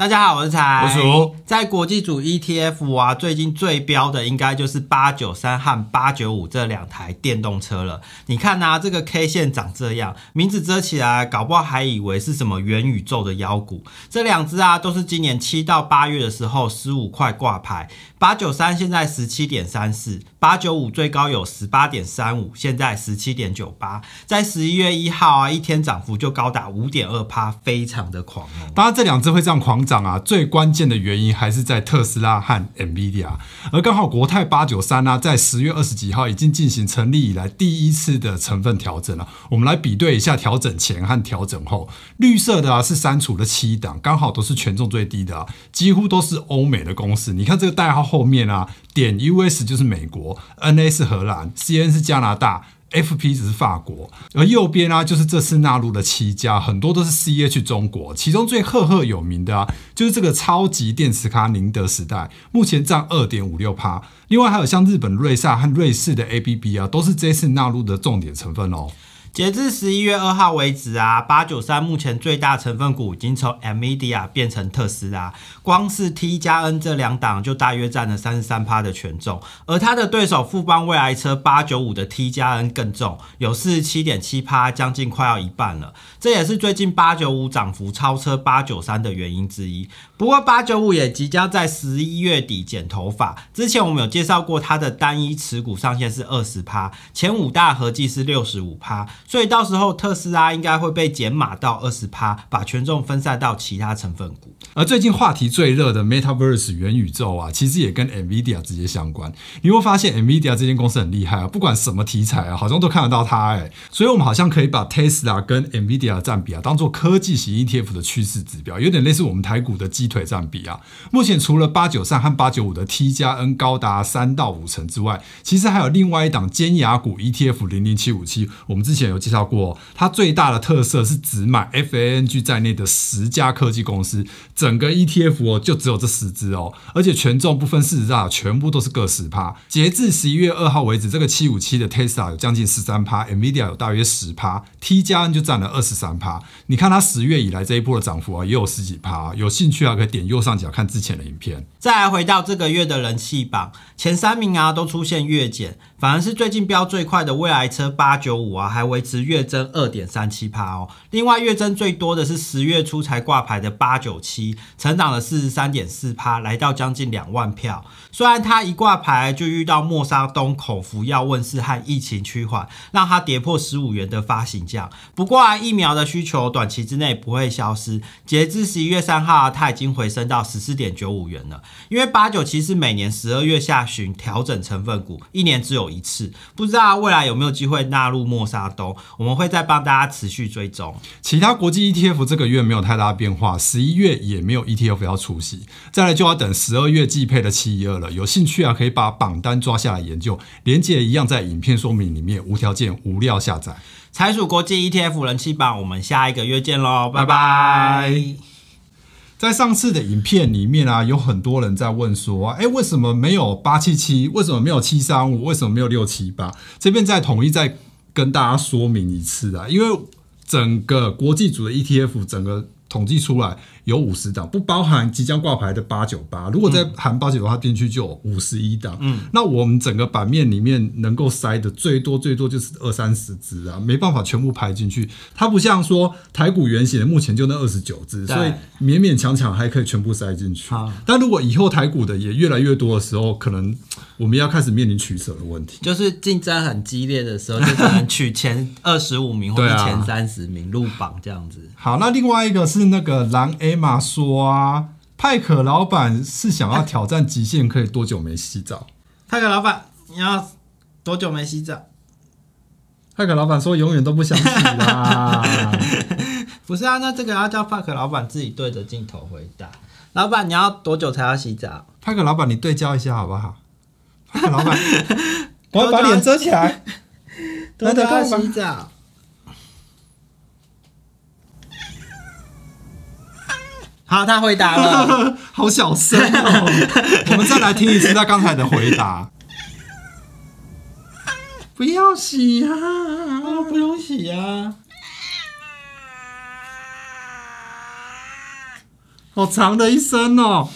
大家好，我是财， 我是鼠。 在国际组 ETF 啊，最近最标的应该就是893和895这两台电动车了。你看啊，这个 K 线长这样，名字遮起来，搞不好还以为是什么元宇宙的妖股。这两只啊，都是今年7到8月的时候15块挂牌，893现在17.34，895最高有18.35，现在17.98，在11月1号啊，一天涨幅就高达5.2%，非常的狂哦。 当然，这两只会这样狂涨啊，最关键的原因还是在特斯拉和 NVIDIA， 而刚好国泰893啊，在10月20几号已经进行成立以来第一次的成分调整了。我们来比对一下调整前和调整后，绿色的啊是删除了7档，刚好都是权重最低的啊，几乎都是欧美的公司。你看这个代号后面啊，点 US 就是美国 ，NA 是荷兰 ，CN 是加拿大。FP 只是法国，而右边啊就是这次纳入的7家，很多都是 CH 中国，其中最赫赫有名的啊就是这个超级电池咖宁德时代，目前占 2.56%， 另外还有像日本瑞萨和瑞士的 ABB 啊，都是这次纳入的重点成分哦。 截至11月2号为止啊，893目前最大成分股已经从 NVIDIA 变成特斯拉，光是 T 加 N 这两档就大约占了 33% 的权重，而它的对手富邦未来车895的 T 加 N 更重，有 47.7%， 将近快要一半了。这也是最近895涨幅超车893的原因之一。不过895也即将在11月底剪头发，之前我们有介绍过它的单一持股上限是 20%， 前5大合计是 65%。所以到时候特斯拉应该会被减码到 20%， 把权重分散到其他成分股。 而最近话题最热的 Metaverse 元宇宙啊，其实也跟 NVIDIA 直接相关。你会发现 NVIDIA 这间公司很厉害啊，不管什么题材啊，好像都看得到它所以我们好像可以把 Tesla 跟 NVIDIA 的占比啊，当做科技型 ETF 的趋势指标，有点类似我们台股的鸡腿占比啊。目前除了893和895的 T 加 N 高达3到5成之外，其实还有另外一档尖牙股 ETF 00757，我们之前有介绍过，它最大的特色是只买 FANG 在内的10家科技公司，整个 ETF 就只有这10只而且权重不分40大，全部都是各10%。截至11月2号为止，这个757的 Tesla 有将近 13%，NVIDIA 有大约 10%，T 加 N 就占了 23%。你看它10月以来这一波的涨幅也有10几%，有兴趣可以点右上角看之前的影片。 再来回到这个月的人气榜，前3名啊都出现月减，反而是最近飙最快的未来车895啊，还维持月增 2.37% 另外月增最多的是10月初才挂牌的897，成长了 43.4%， 来到将近2万票。虽然它一挂牌就遇到默沙东口服药问世和疫情趋缓，让它跌破15元的发行价。不过啊，疫苗的需求短期之内不会消失，截至11月3号它已经回升到 14.95 元了。因为897是每年12月下旬调整成分股，一年只有一次，不知道未来有没有机会纳入默沙东，我们会再帮大家持续追踪。 其他国际 ETF 这个月没有太大变化，11月也没有 ETF 要出席，再来就要等12月季配的712了。有兴趣可以把榜单抓下来研究，连结一样在影片说明里面，无条件无料下载。 财鼠国际 ETF 人气榜，我们下一个月见咯，拜拜。 在上次的影片里面有很多人在问说，为什么没有877？为什么没有735？为什么没有678？这边再统一再跟大家说明一次因为整个国际组的 ETF 整个统计出来有50档，不包含即将挂牌的898。如果再含898的话，进去就有51档。那我们整个版面里面能够塞的最多就是20-30只没办法全部排进去。它不像说台股原型的目前就那29只，所以勉勉强强还可以全部塞进去。但如果以后台股的也越来越多的时候，可能我们要开始面临取舍的问题， 就是竞争很激烈的时候，就只能取前25名或者前30名入榜这样子。 好，那另外一个是那个蓝 Emma 说派可老板是想要挑战极限，可以多久没洗澡？ 派可老板，你要多久没洗澡？ 派可老板说永远都不想洗啦。 不是啊，那这个要叫派可老板自己对着镜头回答。老板，你要多久才要洗澡？ 派可老板，你对焦一下好不好？派可老板，我要把脸遮起来。 多久要洗澡？好，他回答了， 好小声我们再来听一次他刚才的回答。不要洗不用洗啊。 好长的一生哦。